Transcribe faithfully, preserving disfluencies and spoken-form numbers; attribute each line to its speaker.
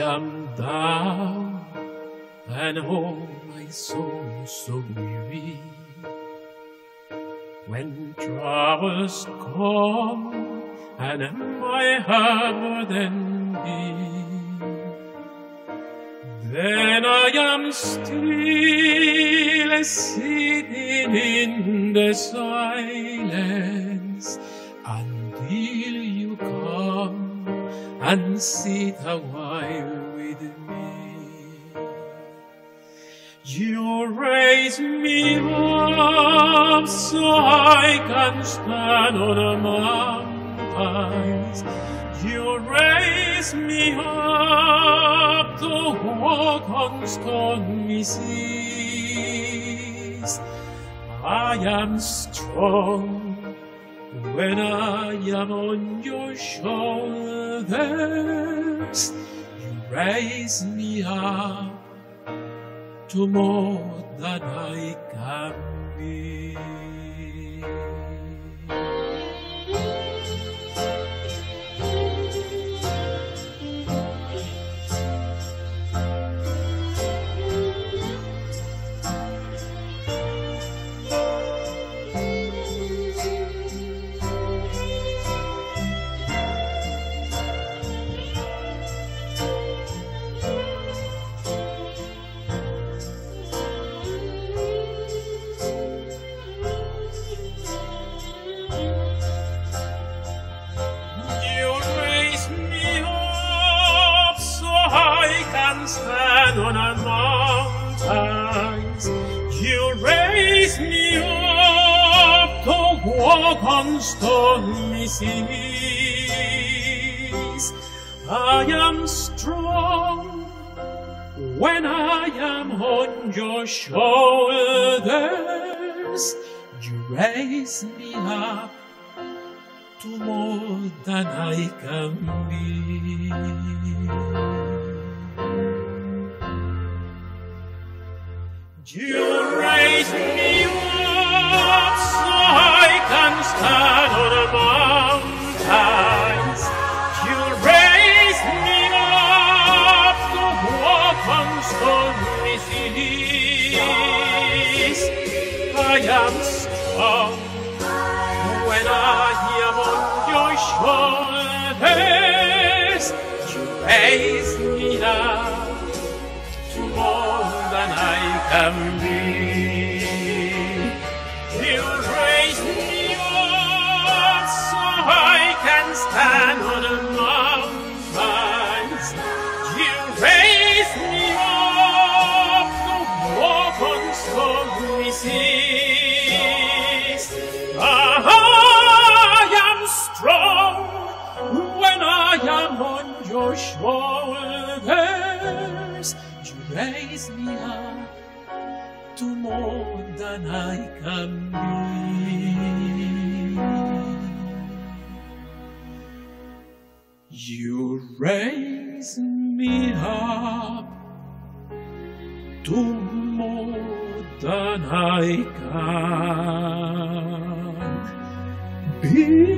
Speaker 1: am down, and oh, my soul so weary. When troubles come, and my heart burden be, then I am still sitting in the silence until you come and sit a while with me. You raise me up so I can stand on the mountains. You raise me up to walk on stormy seas. I am strong when I am on your shoulders. You raise me up to more than I can be. Stand on a mountains. You raise me up to walk on stormy seas. I am strong when I am on your shoulders. You raise me up to more than I can be. You raise me up so I can stand on the mountains. You raise me up to walk on stormy seas. I am strong when I am on your shoulders. You raise me up to more than I can be. You raise me up so I can stand on the mountains. You raise me up to walk on stormy seas. I am strong when I am on your shoulders. You raise me up to more than I can be. You raise me up to more than I can be.